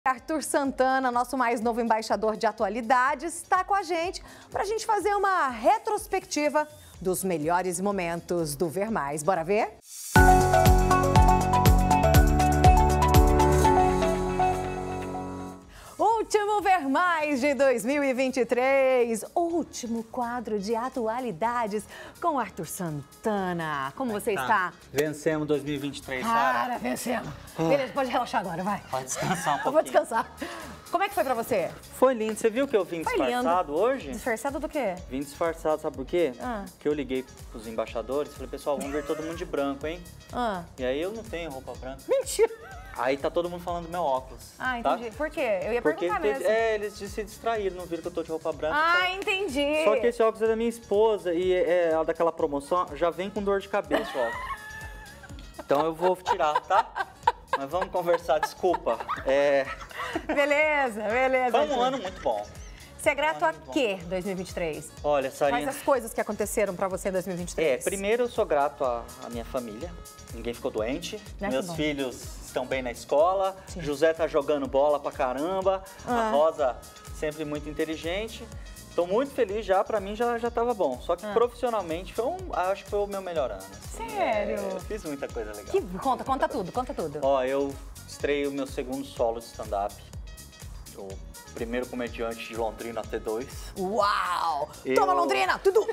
Arthur Santana, nosso mais novo embaixador de atualidades, está com a gente para a gente fazer uma retrospectiva dos melhores momentos do Ver Mais. Bora ver? Último Ver Mais de 2023, último quadro de atualidades com Arthur Santana. Como você está? Vencemos 2023, Cara, vencemos. Beleza, pode relaxar agora, vai. Pode descansar um pouquinho. Eu vou descansar. Como é que foi pra você? Foi lindo. Você viu que eu vim Foi disfarçado lindo. hoje? Disfarçado do quê? Vim disfarçado, sabe por quê? Ah. Porque eu liguei pros embaixadores e falei, pessoal, vamos ver todo mundo de branco, hein? E aí eu não tenho roupa branca. Mentira. Aí tá todo mundo falando do meu óculos. Ah, entendi. Tá? Por quê? Eu ia perguntar mesmo. Eles se distraíram, não viram que eu tô de roupa branca. Entendi. Só que esse óculos é da minha esposa e é daquela promoção, já vem com dor de cabeça o óculos. Então eu vou tirar, tá? Mas vamos conversar, desculpa. Beleza. Foi um ano muito bom. Você é grato a quê, 2023? Olha, Sarinha... Quais as coisas que aconteceram pra você em 2023? Primeiro eu sou grato à minha família. Ninguém ficou doente. Meus filhos estão bem na escola. Sim. José tá jogando bola pra caramba. A Rosa sempre muito inteligente. Tô muito feliz já, pra mim já tava bom. Só que profissionalmente acho que foi o meu melhor ano. Assim. Sério? Eu fiz muita coisa legal. Conta tudo. Ó, eu estrei o meu segundo solo de stand-up. O primeiro comediante de Londrina T2. Uau! Toma Londrina, tudo!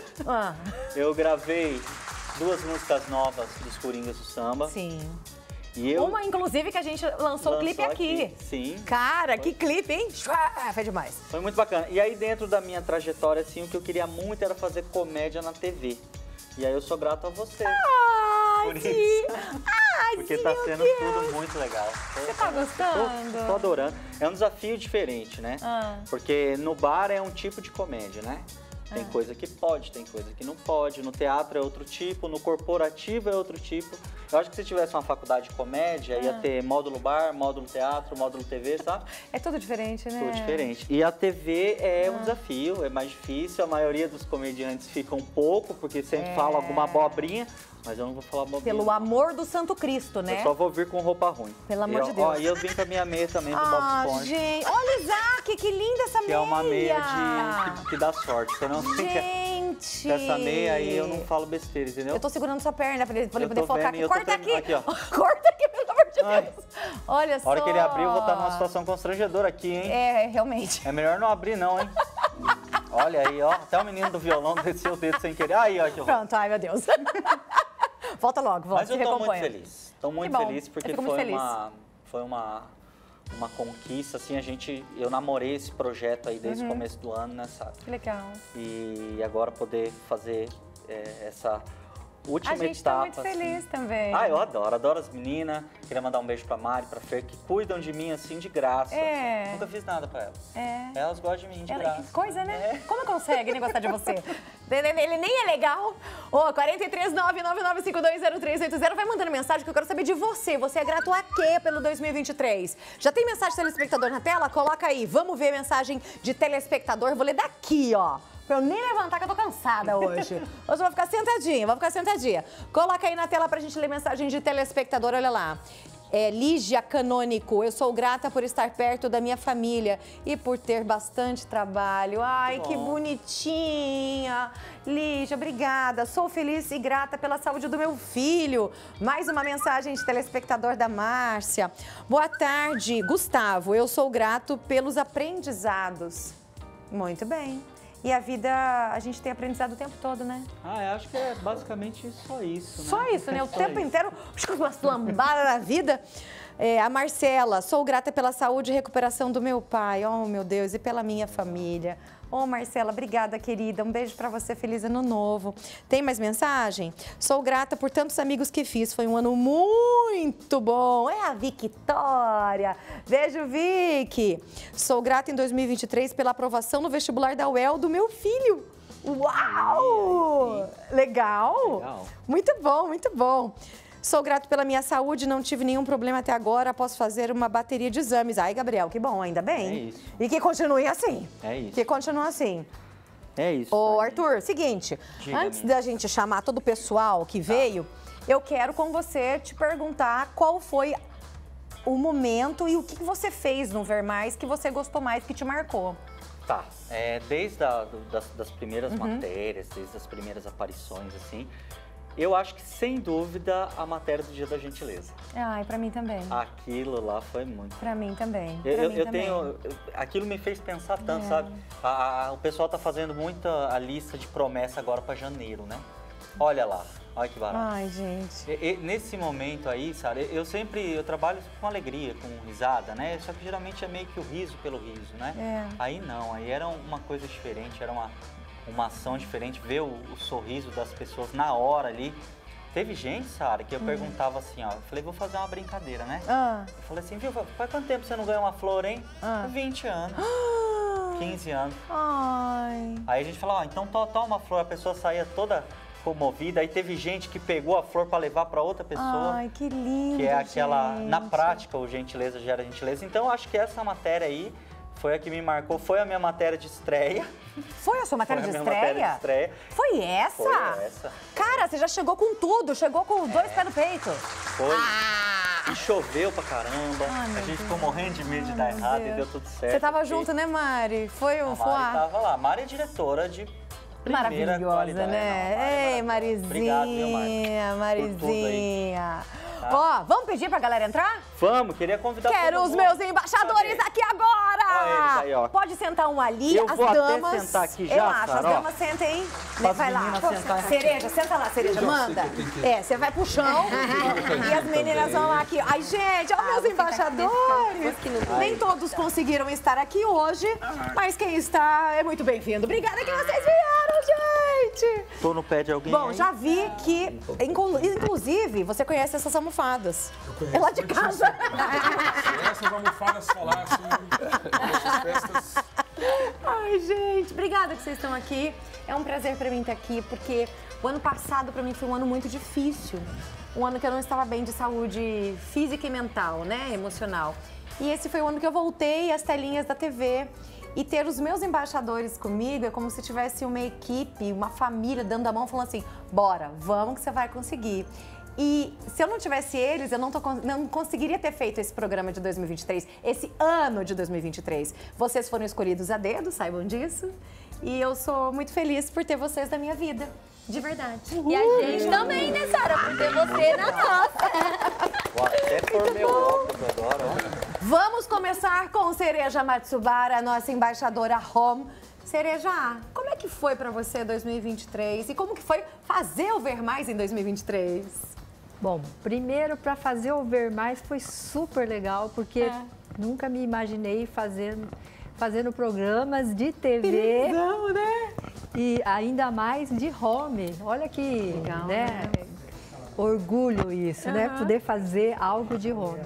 Eu gravei 2 músicas novas dos Coringas do Samba. Sim. E uma, inclusive, que a gente lançou o clipe aqui. Sim. Cara, que clipe, hein? Foi demais. Foi muito bacana. E aí, dentro da minha trajetória, assim, o que eu queria muito era fazer comédia na TV. E aí, eu sou grato a você. Por isso. Porque tá sendo tudo muito legal. Você tá gostando? Tô adorando. É um desafio diferente, né? Porque no bar é um tipo de comédia, né? Tem coisa que pode, tem coisa que não pode. No teatro é outro tipo, no corporativo é outro tipo. Eu acho que se tivesse uma faculdade de comédia, ia ter módulo bar, módulo teatro, módulo TV, sabe? É tudo diferente, né? Tudo diferente. E a TV é um desafio, é mais difícil. A maioria dos comediantes fica um pouco, porque sempre fala alguma abobrinha. Mas eu não vou falar bobinha. Pelo amor do Santo Cristo, né? Eu só vou vir com roupa ruim. Pelo amor de Deus. E eu vim com a minha meia também do Bob Esponja. Gente, olha, Isaac, que linda essa meia. Que é uma meia que dá sorte. Você não gente! Com essa meia aí eu não falo besteira, entendeu? Eu tô segurando sua perna pra ele poder focar aqui. Corta aqui! Aqui, ó. Corta aqui, pelo amor de Deus! Olha só! A hora que ele abrir, eu vou estar numa situação constrangedora aqui, hein? Realmente. É melhor não abrir, não, hein? Olha aí, ó. Até o menino do violão desceu o dedo sem querer. Aí, ó. Pronto, ai, meu Deus. Volta logo, volta. Mas eu tô muito feliz. Tô muito feliz porque foi uma conquista, assim, eu namorei esse projeto aí desde o começo do ano, né, sabe? Que legal. E agora poder fazer essa última etapa. A gente tá muito feliz também. Eu adoro as meninas. Queria mandar um beijo pra Mari, pra Fer, que cuidam de mim, assim, de graça. Nunca fiz nada pra elas. Elas gostam de mim, de graça. Que coisa, né? Como consegue, né, gostar de você? Ele nem é legal. 43999520380. Vai mandando mensagem que eu quero saber de você. Você é grato a quê pelo 2023? Já tem mensagem de telespectador na tela? Coloca aí. Vamos ver a mensagem de telespectador. Vou ler daqui, ó. Pra eu nem levantar, que eu tô cansada hoje. Hoje eu vou ficar sentadinha, Coloca aí na tela pra gente ler mensagem de telespectador, olha lá. Lígia Canônico, eu sou grata por estar perto da minha família e por ter bastante trabalho. Ai, que bonitinha. Lígia, obrigada. Sou feliz e grata pela saúde do meu filho. Mais uma mensagem de telespectador da Márcia. Boa tarde, Gustavo. Eu sou grato pelos aprendizados. Muito bem. E a vida, a gente tem aprendizado o tempo todo, né? Eu acho que é basicamente só isso, né? Só isso, né? O tempo inteiro, umas lambadas na vida. A Marcela, sou grata pela saúde e recuperação do meu pai. Oh, meu Deus, e pela minha família. Marcela, obrigada, querida. Um beijo pra você, feliz ano novo. Tem mais mensagem? Sou grata por tantos amigos que fiz. Foi um ano muito bom. É a Victória. Beijo, Vicky. Sou grata em 2023 pela aprovação no vestibular da UEL do meu filho. Uau! Legal? Muito bom, muito bom. Sou grato pela minha saúde, não tive nenhum problema até agora, posso fazer uma bateria de exames. Ai, Gabriel, que bom, ainda bem. É isso. E que continue assim. É isso. Que continue assim. É isso. Arthur, seguinte, antes da gente chamar todo o pessoal que veio, eu quero com você te perguntar qual foi o momento e o que você fez no Ver Mais que você gostou mais, que te marcou. Tá, desde das primeiras matérias, desde as primeiras aparições, assim, eu acho que, sem dúvida, a matéria do Dia da Gentileza. Ai, pra mim também. Aquilo lá foi muito. Pra mim também. Aquilo me fez pensar tanto, sabe? O pessoal tá fazendo muita a lista de promessa agora pra janeiro, né? Olha lá, olha que barato. Ai, gente. Nesse momento aí, sabe, eu trabalho com alegria, com risada, né? Só que geralmente é meio que o riso pelo riso, né? Aí não, aí era uma coisa diferente, era uma ação diferente, ver o sorriso das pessoas na hora ali. Teve gente, Sara, que eu perguntava assim, ó, eu falei, vou fazer uma brincadeira, né? Eu falei assim, viu, faz quanto tempo você não ganha uma flor, hein? 20 anos, 15 anos. Ai. Aí a gente falou, então toma uma flor, a pessoa saía toda comovida, aí teve gente que pegou a flor para levar para outra pessoa. Ai, que lindo, que é aquela, gente. Na prática, o gentileza gera gentileza. Então, acho que essa matéria aí foi a que me marcou, foi a minha matéria de estreia. Foi a sua matéria de estreia? Matéria de estreia. Foi essa? Foi essa. Cara, você já chegou com tudo, chegou com os 2 pés no peito. Foi. E choveu pra caramba. A gente ficou morrendo de medo de dar errado e deu tudo certo. Você tava junto, né, Mari? Foi o Mari tava lá. Mari é diretora de primeira qualidade. Né? Ei, Marizinha, obrigado, meu Mari, Marizinha. Ó, vamos pedir pra galera entrar? Vamos, queria convidar todo mundo. Quero os meus embaixadores aqui agora! Olha eles aí, ó. Pode sentar um ali, eu as vou damas. Até sentar aqui já, eu acho, Sara, as damas sentem. Vai lá. Cereja, senta lá, Cereja, manda. Você vai pro chão e as meninas vão lá aqui. Ai, gente, olha meus embaixadores. Nem todos conseguiram estar aqui hoje, mas quem está é muito bem-vindo. Obrigada que vocês vieram, gente! Tô no pé de alguém. Bom, aí? já vi que, inclusive, você conhece essas almofadas. É lá de casa. Essas almofadas solares, assim, festas. Ai, gente, obrigada que vocês estão aqui. É um prazer pra mim estar aqui, porque o ano passado pra mim foi um ano muito difícil. Um ano que eu não estava bem de saúde física e mental, né, emocional. E esse foi o ano que eu voltei às telinhas da TV. E ter os meus embaixadores comigo é como se tivesse uma equipe, uma família dando a mão falando assim, bora, vamos que você vai conseguir. E se eu não tivesse eles, eu não conseguiria ter feito esse programa de 2023, esse ano de 2023. Vocês foram escolhidos a dedo, saibam disso. E eu sou muito feliz por ter vocês na minha vida, de verdade. E a gente também, né, Sara, por ter você na nossa. Vou até pôr meu óculos agora, ó. Vamos começar com Cereja Matsubara, nossa embaixadora home. Cereja, como é que foi pra você 2023? E como que foi fazer o Ver Mais em 2023? Bom, primeiro para fazer o Ver Mais foi super legal, porque nunca me imaginei fazendo programas de TV. Televisão, né? E ainda mais de home. Olha que legal, né? Orgulho isso, né? Poder fazer algo de home.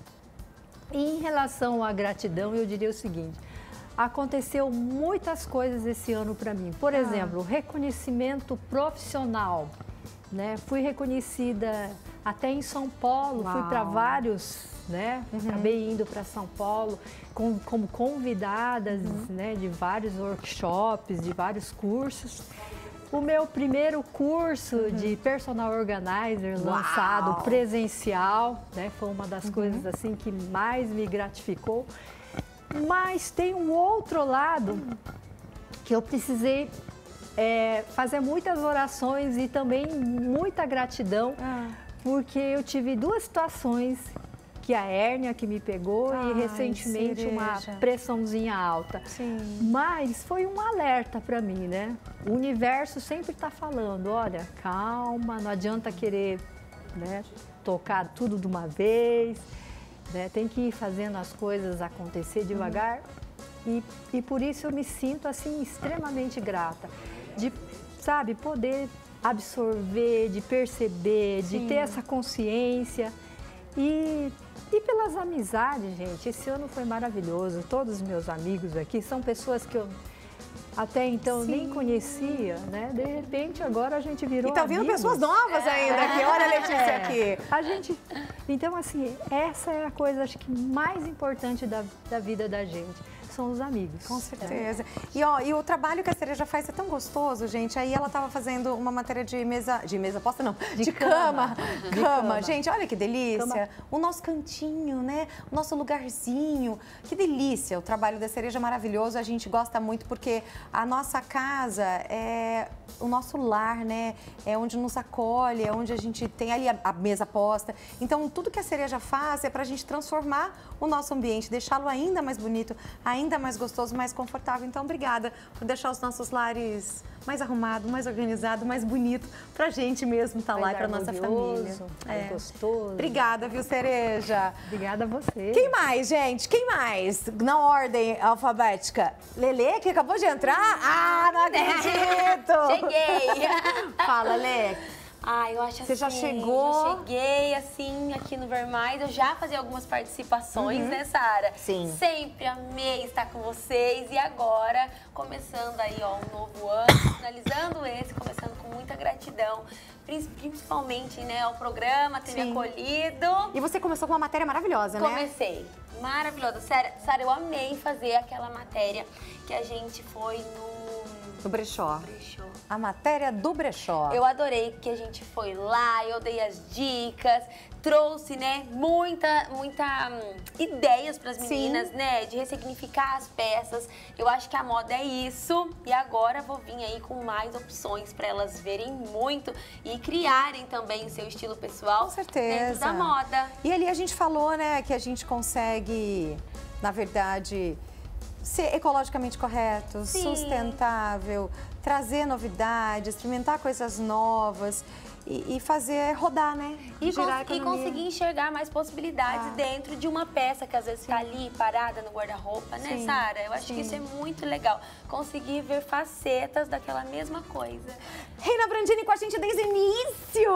E em relação à gratidão, eu diria o seguinte: aconteceu muitas coisas esse ano para mim. Por exemplo, reconhecimento profissional, né? Fui reconhecida até em São Paulo, fui para vários, né? Acabei indo para São Paulo como convidadas, né? De vários workshops, de vários cursos. O meu primeiro curso de personal organizer lançado presencial, né? Foi uma das coisas assim que mais me gratificou. Mas tem um outro lado que eu precisei fazer muitas orações e também muita gratidão, porque eu tive 2 situações, que a hérnia que me pegou e recentemente uma pressãozinha alta. Sim. Mas foi um alerta para mim, né? O universo sempre está falando, olha, calma, não adianta querer, né, tocar tudo de uma vez, né? Tem que ir fazendo as coisas acontecer devagar. E por isso eu me sinto assim extremamente grata de, sabe, poder absorver, de perceber, de ter essa consciência e pelas amizades, gente. Esse ano foi maravilhoso. Todos os meus amigos aqui são pessoas que eu até então nem conhecia, né? De repente agora a gente virou E tá vindo amigos. pessoas novas ainda aqui. Olha a Letícia aqui. Então assim, essa é a coisa acho que mais importante da vida da gente. são os amigos. Com certeza. E, ó, e o trabalho que a Cereja faz é tão gostoso, gente. Aí ela tava fazendo uma matéria de mesa posta não, de cama. Cama. Gente, olha que delícia. O nosso cantinho, né? O nosso lugarzinho. Que delícia. O trabalho da Cereja é maravilhoso. A gente gosta muito porque a nossa casa é o nosso lar, né? É onde nos acolhe, é onde a gente tem ali a mesa posta. Então, tudo que a Cereja faz é pra gente transformar o nosso ambiente, deixá-lo ainda mais bonito, ainda mais gostoso, mais confortável. Então, obrigada por deixar os nossos lares mais arrumados, mais organizados, mais bonito pra gente mesmo estar lá e pra nossa família. Gostoso. Obrigada, viu, Cereja? Obrigada a você. Quem mais, gente? Quem mais? Na ordem alfabética. Lelê, que acabou de entrar? Ah, não acredito! Cheguei! Fala, Lê. Ah, eu acho Você assim, já chegou? Já cheguei, assim, aqui no Vermais. Eu já fazia algumas participações, né, Sara? Sim. Sempre amei estar com vocês. E agora, começando aí, ó, um novo ano, finalizando esse, começando com muita gratidão. Principalmente, né, ao programa, ter me acolhido. E você começou com uma matéria maravilhosa, né? Comecei. Maravilhosa. Sara, eu amei fazer aquela matéria que a gente foi No brechó. brechó. A matéria do brechó. Eu adorei que a gente foi lá, eu dei as dicas, trouxe, né, muita ideias para as meninas, né, de ressignificar as peças. Eu acho que a moda é isso e agora vou vir aí com mais opções para elas verem muito e criarem também o seu estilo pessoal. Com certeza. Dentro da moda. E ali a gente falou, né, que a gente consegue, na verdade, ser ecologicamente correto, sustentável, trazer novidades, experimentar coisas novas e fazer rodar, né? E Girar a economia. conseguir enxergar mais possibilidades dentro de uma peça que às vezes está ali parada no guarda-roupa, né, Sim. Sara? Eu acho que isso é muito legal. Conseguir ver facetas daquela mesma coisa. Reina Brandini com a gente desde o início!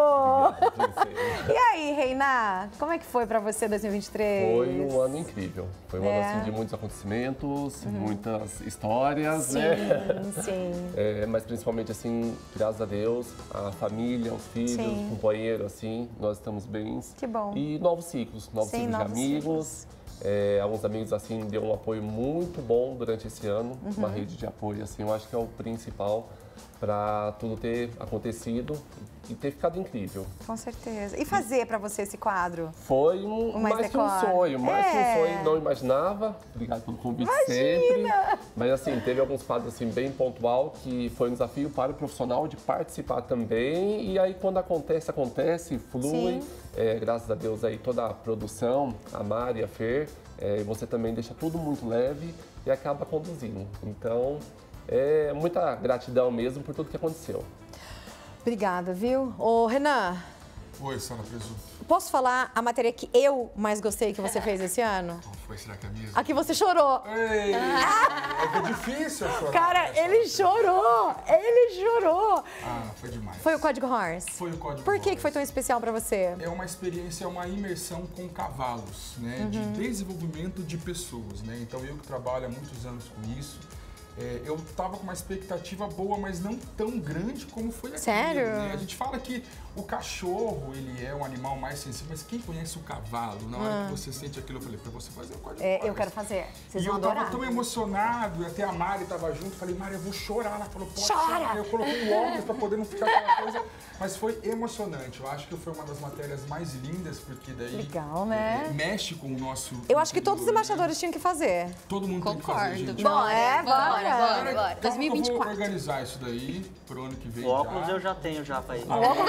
E aí, Reina, como é que foi pra você 2023? Foi um ano incrível. Foi um ano assim, de muitos acontecimentos, muitas histórias, né? Sim. Mas principalmente assim, graças a Deus, a família, os filhos, o companheiro, assim, nós estamos bem. Que bom. E novos ciclos de amigos. Alguns amigos assim deu um apoio muito bom durante esse ano, uma rede de apoio assim, eu acho que é o principal para tudo ter acontecido e ter ficado incrível. Com certeza. E fazer pra você esse quadro? Foi Mais mais que um decor. sonho, não imaginava. Obrigado pelo convite sempre. Mas assim, teve alguns quadros assim bem pontual que foi um desafio para o profissional de participar também. E aí quando acontece, flui. Graças a Deus aí toda a produção, a Mari, a Fer, você também deixa tudo muito leve e acaba conduzindo. Então, muita gratidão mesmo por tudo que aconteceu. Obrigada, viu? Ô, Renan. Oi, Sara Presunto. Posso falar a matéria que eu mais gostei que você fez esse ano? Qual foi? Será que é a mesma? A que você chorou. Ei, é difícil eu chorar. Cara, ele chorou! Ele chorou! Ah, foi demais. Foi o Código Horse? Foi o Código Por que Horse. foi tão especial pra você? É uma experiência, é uma imersão com cavalos, né? De desenvolvimento de pessoas, né? Então eu que trabalho há muitos anos com isso, eu tava com uma expectativa boa, mas não tão grande como foi aquilo. Sério? Né? A gente fala que o cachorro, ele é um animal mais sensível, mas quem conhece o cavalo, na hora que você sente aquilo, eu falei, pra você fazer o Código Horse. Eu quero fazer. Vocês E vão eu tava adorar. tão emocionado, e até a Mari tava junto, falei, Mari, eu vou chorar. Ela falou, pode Chora! chorar. Eu coloquei o óculos pra poder não ficar aquela coisa, mas foi emocionante. Eu acho que foi uma das matérias mais lindas, porque daí Legal, né? mexe com o nosso... Eu acho que todos os interior, embaixadores tinham que fazer. né? Todo mundo tem que fazer, gente. Bom, bora. Calma que 2024. eu vou organizar isso daí pro ano que vem. O óculos eu já tenho já pra ir.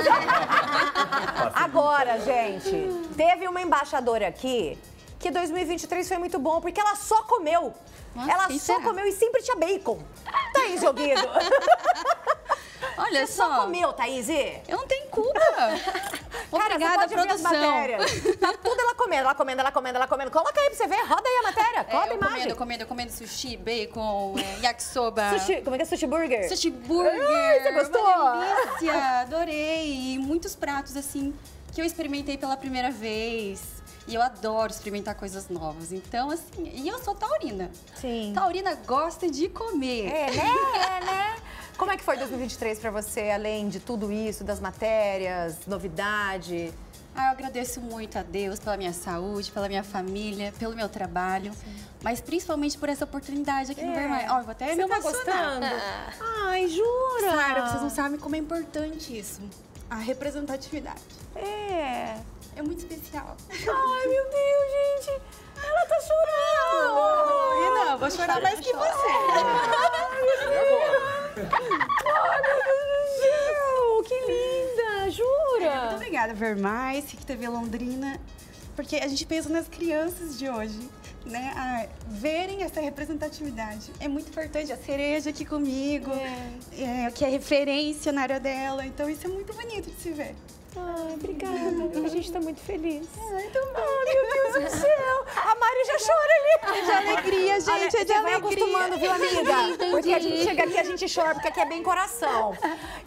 Agora, gente, teve uma embaixadora aqui que 2023 foi muito bom, porque ela só comeu. Nossa, Ela quem só será? comeu e sempre tinha bacon. Thaís Oguido. Olha Você só só, comeu, Thaís? eu não tenho culpa. Cara, Obrigada, você pode ver as produção. matérias. Tá tudo ela comendo. Coloca aí pra você ver, roda aí a matéria, roda a imagem. Eu comendo sushi, bacon, yakisoba. Sushi, como é que é sushi burger? Sushi burger. Ai, você gostou? Uma delícia, adorei. E muitos pratos, assim, que eu experimentei pela primeira vez. E eu adoro experimentar coisas novas. Então, assim, e eu sou taurina. Sim. Taurina gosta de comer. né? Como é que foi 2023 pra você, além de tudo isso, das matérias, novidade? Eu agradeço muito a Deus pela minha saúde, pela minha família, pelo meu trabalho, mas principalmente por essa oportunidade aqui no Vermelho. Ó, eu vou até me emocionar. Ai, jura? Clara, vocês não sabem como é importante isso. A representatividade. É muito especial. Ai, meu Deus, gente. Ela tá chorando. E não, vou chorar mais que você. Ai, meu Deus do céu. Que linda, jura? Muito obrigada, Vermais, que TV Londrina, porque a gente pensa nas crianças de hoje, né? Verem essa representatividade. É muito importante. A Cereja aqui comigo, que é referência na área dela. Então, isso é muito bonito de se ver. Ai, obrigada. A gente tá muito feliz. Ai, meu Deus do céu. A Mari já chora ali. É de alegria, gente, é de alegria. Vai acostumando, viu, amiga? Porque a gente chega aqui, a gente chora, porque aqui é bem coração.